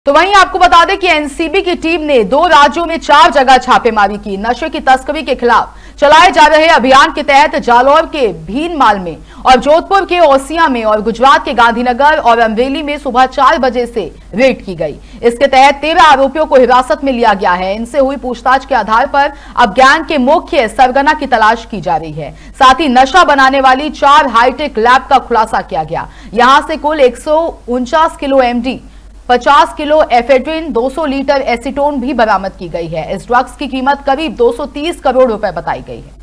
तो वहीं आपको बता दें कि एनसीबी की टीम ने 2 राज्यों में 4 जगह छापेमारी की। नशे की तस्करी के खिलाफ चलाए जा रहे अभियान के तहत जालौर के भीनमाल में और जोधपुर के ओसिया में और गुजरात के गांधीनगर और अमरेली में सुबह 4 बजे से रेड की गई। इसके तहत 13 आरोपियों को हिरासत में लिया गया है। इनसे हुई पूछताछ के आधार पर अब गैंग के मुख्य सरगना की तलाश की जा रही है। साथ ही नशा बनाने वाली 4 हाईटेक लैब का खुलासा किया गया। यहां से कुल 149 kilo MD, 50 kilo ephedrine, 200 litre acetone भी बरामद की गई है। इस ड्रग्स की कीमत करीब 230 करोड़ रुपए बताई गई है।